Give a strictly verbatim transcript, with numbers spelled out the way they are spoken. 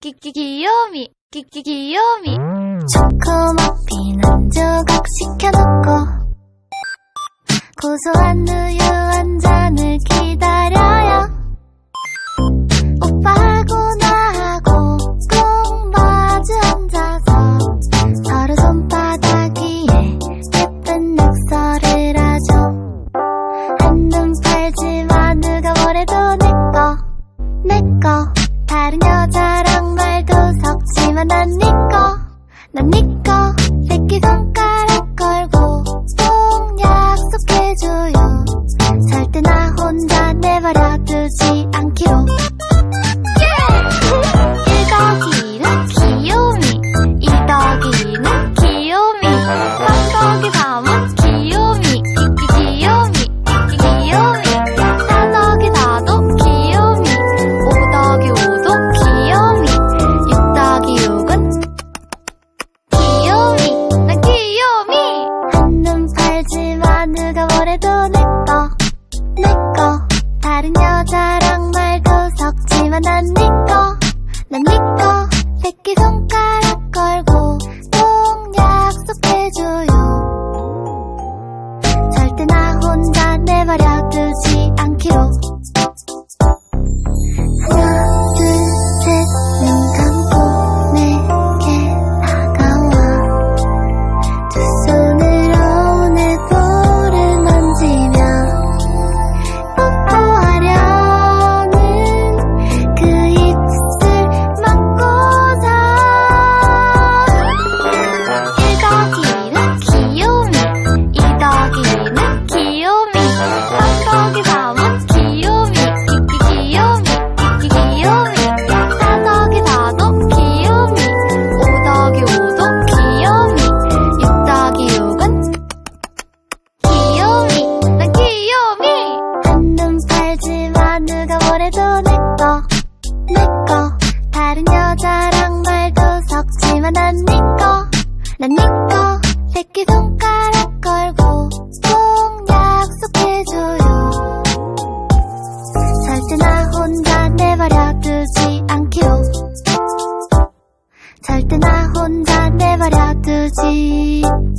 끼끼 귀요미 끼끼 귀요미. 초코머핀 한 조각 시켜놓고 고소한 우유 한 잔을 기다려요. 오빠하고 나하고 꼭 마주 앉아서 서로 손바닥 위에 예쁜 낙서를 하죠. 한눈 팔지마 누가 뭐래도 내꺼 내꺼. 다른 여자랑 말도 섞지만 난 니꺼 난 니꺼. 새끼손가락 걸고 꼭 약속해줘요. 절대 나 혼자 내버려두지 않기로. 일 더하기는 귀요미, 이 더하기는 귀요미, 삼 더하기 삼은 귀요미, 끼끼 귀요미, 끼끼 귀요미, 사 더하기 사도 귀요미, 오 더하기 오도 귀요미, 육 더하기 육은 귀요미, 난 귀요미. 한눈 팔지마 누가 뭐래도 내꺼 내꺼. 다른 여자랑 말도 섞지만 난 니꺼 난 니꺼. 새끼손가락 걸고 꼭 약속해줘요. 절대 나 혼자 내버려두지 않기로. 하나 둘 셋 눈 감고 내게 다가와 두 손으로 내 볼을 만지며 뽀뽀하려는 그 입술 막고서 일 더하기는 귀요미, 이 더하기는 귀요미, 삼 더하기 삼은 귀요미, 끼끼 귀요미, 끼끼 귀요미, 사 더하기 사도 귀요미, 오 더하기 오도 귀요미, 육 더하기 육은 귀요미, 난 귀요미. 한눈 팔지마 누가 뭐래도 내꺼 내꺼. 다른 여자랑 말도 섞지만 난 니꺼 난 니꺼. 새끼손가락 걸고 꼭 약속해줘요. 절대 나 혼자 내버려두지 않기로. 절대 나 혼자 내버려두지